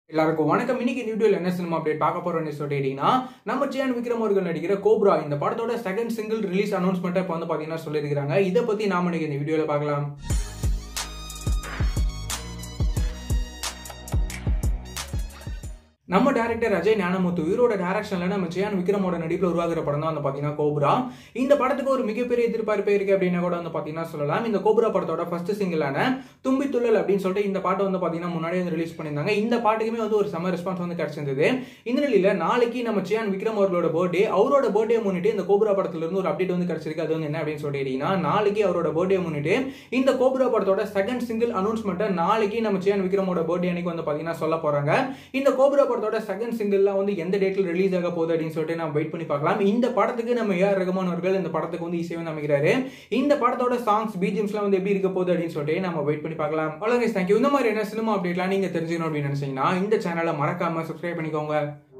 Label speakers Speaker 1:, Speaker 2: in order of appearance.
Speaker 1: எல்லாருக்கும் வணக்கம். இன்னைக்கு இந்த வீடியோல என்ன சினிமா அப்டேட் பார்க்க போறோம்னு சொல்லிட்டீங்கன்னா, நம்ம சியான் விக்ரம் அவர்கள் நடிக்கிற கோப்ரா இந்த படத்தோட செகண்ட் சிங்கிள் ரிலீஸ் அனௌன்ஸ்மெண்ட் இப்போ வந்து பாத்தீங்கன்னா சொல்லியிருக்காங்க. இதை பத்தி நாம இன்னைக்கு இந்த வீடியோல பார்க்கலாம். நம்ம டைரக்டர் அஜய் ஞானமுத்து இவரோட டைரக்ஷன்ல நம்ம சியான் விக்ரமோட நடிப்பில் உருவாகிற படம் தான் வந்து பாத்தீங்கன்னா கோப்ரா. இந்த படத்துக்கு ஒரு மிகப்பெரிய எதிர்பார்ப்பு இருக்கு அப்படின்னு கூட வந்து பாத்தீங்கன்னா சொல்லலாம். இந்த கோப்ரா படத்தோட ஃபர்ஸ்ட் சிங்கிளான தும்பி துள்ளல் அப்படின்னு சொல்லிட்டு இந்த பாட்டை வந்து பாத்தீங்கன்னா முன்னாடியே வந்து ரிலீஸ் பண்ணியிருந்தாங்க. இந்த பாட்டுக்குமே வந்து ஒரு செம ரெஸ்பான்ஸ் வந்து கிடைச்சிருந்தது. இந்த நிலையில நாளைக்கு நம்ம சியான் விக்ரம் அவர்களோட பர்த்டே, அவரோட பர்த்டே முன்னிட்டு இந்த கோப்ரா படத்துல இருந்து ஒரு அப்டேட் வந்து கிடைச்சிருக்கு. அது வந்து என்ன அப்படின்னு சொல்லிட்டீங்கன்னா, நாளைக்கு அவரோட பர்த்டே முன்னிட்டு இந்த கோப்ரா படத்தோட செகண்ட் சிங்கிள் அனௌன்ஸ்மெண்ட் நாளைக்கு நம்ம சியான் விக்ரமோட பர்த்டே அன்னைக்கு வந்து பாத்தீங்கன்னா சொல்ல போறாங்க. இந்த கோப்ரா படத்தோட செகண்ட் சிங்கிள்லாம் வந்து எந்த டேட்ல ரிலீஸ் ஆக போகுது அப்படின்னு சொல்லிட்டு நம்ம வெயிட் பண்ணி பார்க்கலாம். இந்த படத்துக்கு நம்ம ஏஆர் ரஹ்மான் அவர்கள் இந்த படத்துக்கு வந்து இசை வந்து அமைக்கிறாரு. இந்த படத்தோட சாங்ஸ் பிஜிஎம்ஸ்லாம் வந்து எப்படி இருக்க போகுது அப்படின்னு சொல்லிட்டு நம்ம வெயிட் பண்ணி பார்க்கலாம். அவ்வளவு தேங்க்யூ. இந்த மாதிரி என்ன சினிமா அப்டேட்லாம் நீங்க தெரிஞ்சுக்கணும் அப்படின்னு நினைச்சீங்கன்னா இந்த சேனலை மறக்காம சப்ஸ்கிரைப் பண்ணிக்கோங்க.